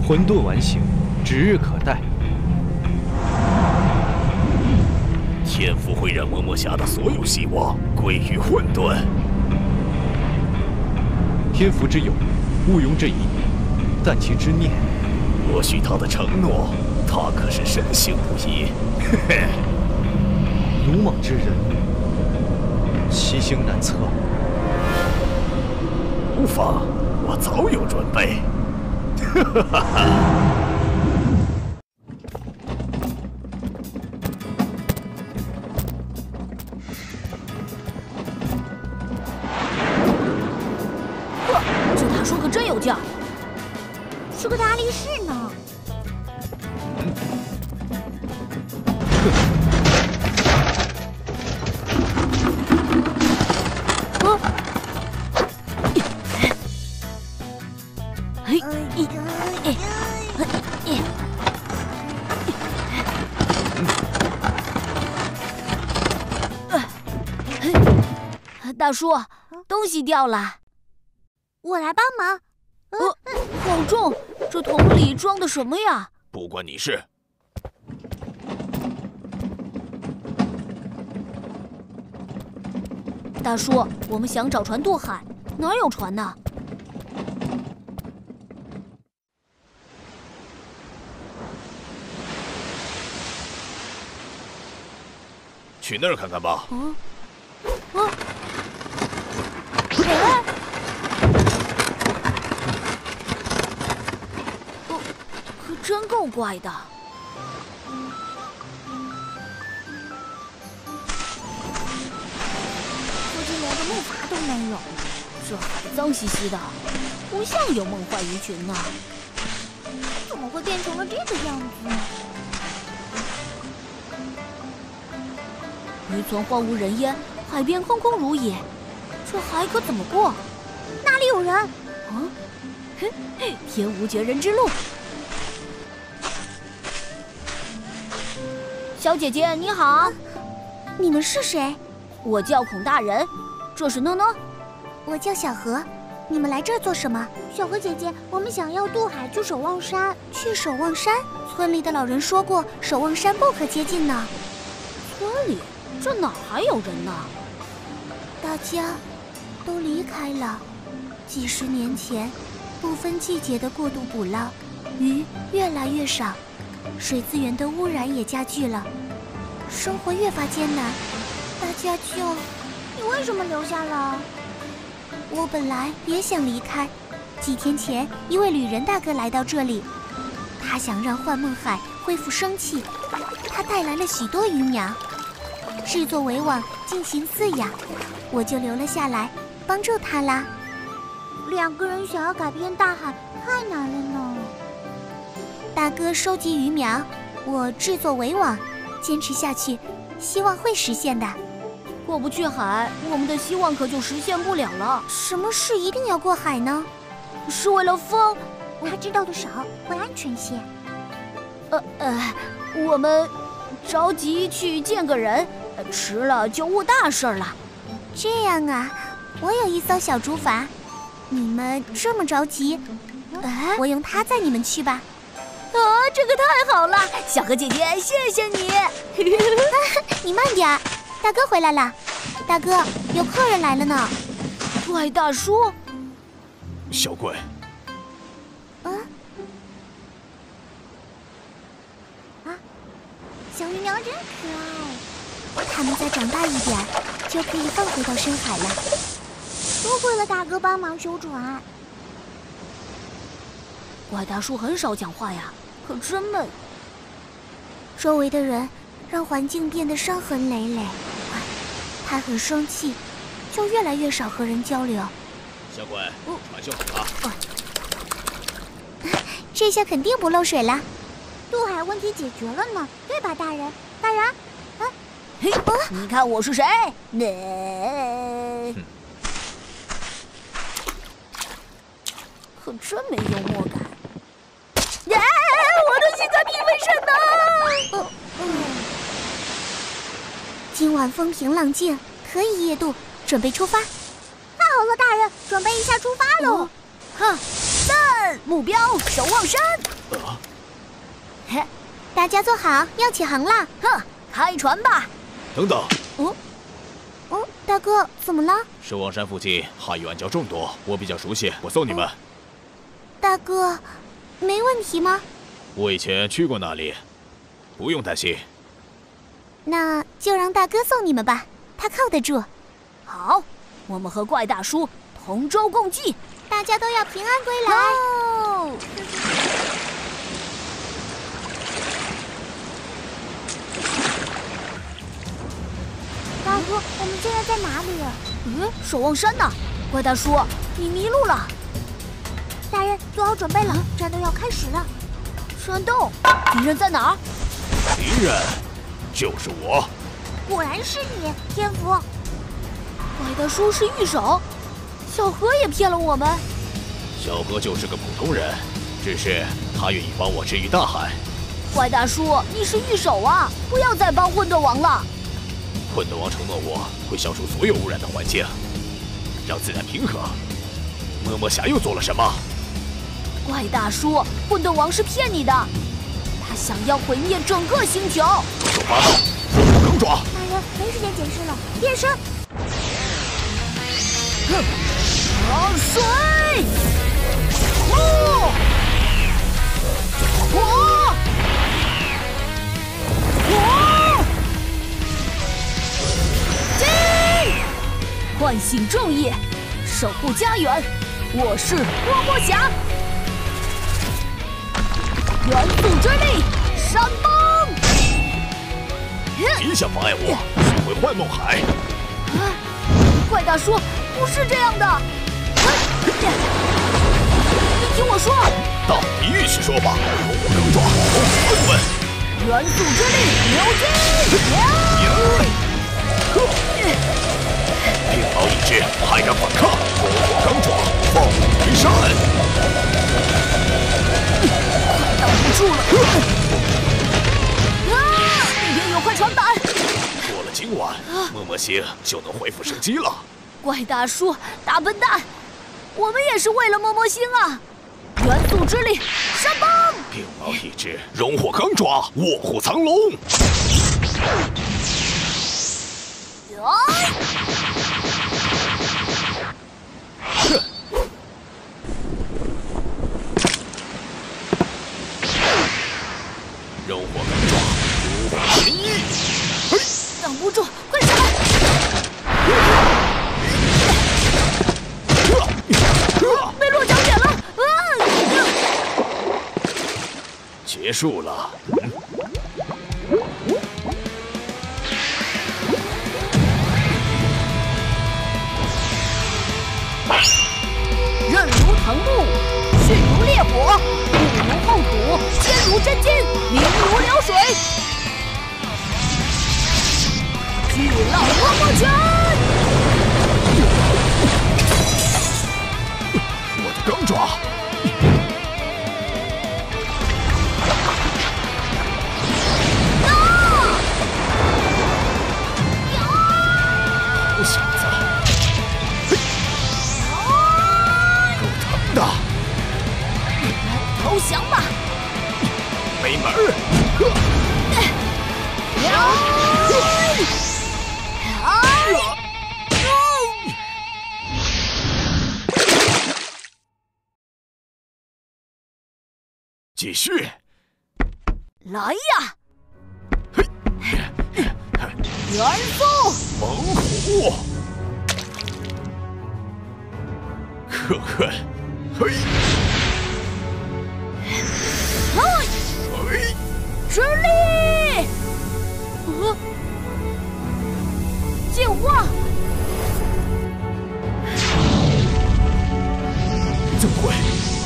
混沌完形，指日可待。 天父会让嬷嬷峡的所有希望归于混沌。 天福之有，毋庸置疑，但其之念， 我许他的承诺，他可是深信不疑。嘿嘿， 鲁莽之人，其行难测。 无妨，我早有准备。哈哈哈！ 这大叔可真有劲儿， 是个大力士呢。 大叔，东西掉了， 我来帮忙。 好重，这桶里装的什么呀？ 不关你事。 大叔，我们想找船渡海，哪有船呢？ 去那儿看看吧。 可真够怪的。 附近连个木筏都没有， 这海脏兮兮的，不像有梦幻鱼群呢。 怎么会变成了这个样子呢？ 渔村荒无人烟，海边空空如也，这海可怎么过？ 哪里有人？ 天无绝人之路。小姐姐你好， 你们是谁？ 我叫孔大人，这是诺诺。 我叫小何，你们来这儿做什么？小何姐姐，我们想要渡海去守望山。去守望山？村里的老人说过，守望山不可接近呢。 村里？这哪还有人呢？ 大家都离开了。几十年前，不分季节的过度捕捞，鱼越来越少，水资源的污染也加剧了，生活越发艰难。大家就……你为什么留下了？我本来也想离开。几天前，一位旅人大哥来到这里，他想让幻梦海恢复生气，他带来了许多鱼苗，制作围网进行饲养，我就留了下来，帮助他啦。两个人想要改变大海太难了呢。大哥收集鱼苗，我制作围网，坚持下去，希望会实现的。 过不去海，我们的希望可就实现不了了。 什么事一定要过海呢？ 是为了风。 他知道的少，会安全些。 我们着急去见个人，迟了就误大事了。 这样啊，我有一艘小竹筏，你们这么着急，我用它载你们去吧。 这个太好了，小何姐姐，谢谢你。 你慢点儿，大哥回来了。大哥，有客人来了呢。 怪大叔。 小怪。 小鱼苗真可爱，它们再长大一点，就可以放回到深海了。多亏了大哥帮忙修船。 怪大叔很少讲话呀，可真闷。 周围的人让环境变得伤痕累累，他很生气，就越来越少和人交流。 小怪，船修好了。 这下肯定不漏水了。渡海问题解决了呢，对吧，大人？大人， 你看我是谁？可真没幽默感。我的心在脾胃肾呢。 今晚风平浪静，可以夜渡，准备出发。太好了，大人，准备一下出发喽！ 3，目标守望山。 嘿，大家坐好，要起航啦！ 哼，开船吧！ 等等， 大哥，怎么了？ 守望山附近哈语暗礁众多，我比较熟悉，我送你们。 大哥，没问题吗？ 我以前去过那里，不用担心。 那就让大哥送你们吧，他靠得住。 好，我们和怪大叔同舟共济， 大家都要平安归来。 哦！ 大哥，我们现在在哪里？ 守望山呢？怪大叔，你迷路了。 大人，做好准备了，战斗要开始了。 山洞，敌人在哪儿？ 敌人就是我。 果然是你，天福。 怪大叔是御手，小何也骗了我们。 小何就是个普通人，只是他愿意帮我治愈大海。 怪大叔，你是御手啊，不要再帮混沌王了。 混沌王承诺我会消除所有污染的环境，让自然平和。么么侠又做了什么？ 怪大叔，混沌王是骗你的，他想要毁灭整个星球。 胡说八道！我刚抓。 大人，没时间解释了，变身！ 潮水，火，火，火，击！唤醒正义，守护家园。我是么么侠。元素之力，山崩！ 别想妨碍我，学会幻梦海。 怪大叔，不是这样的。你听我说。 到地狱去说吧。我刚抓，混沌。 元素之力，牛筋！ 冰雹意志，骇然反抗。我刚抓，放虎归山。 挡不住了！那边有块船板。 过了今晚，么么星就能恢复生机了。 怪大叔，大笨蛋，我们也是为了么么星啊！元素之力，山崩！ 冰雹意志，熔火刚抓，卧虎藏龙。熔火刚抓，如虎添翼。 挡不住，快闪！被落脚点了！ 结束了。 刃如藤木，迅如烈火，步如厚土，坚如真金，明如流水。巨浪么么拳！ 我的刚抓。好小子，够疼的。 投降吧！ 没门儿！继续， 来呀！元素猛虎，可恨！嘿，嘿， 之力，进化！ 怎么会？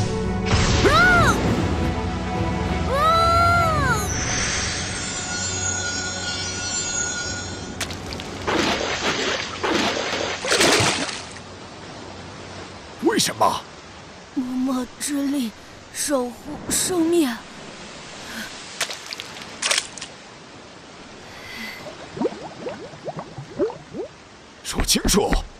为什么？ 么么之力，守护生命。 说清楚。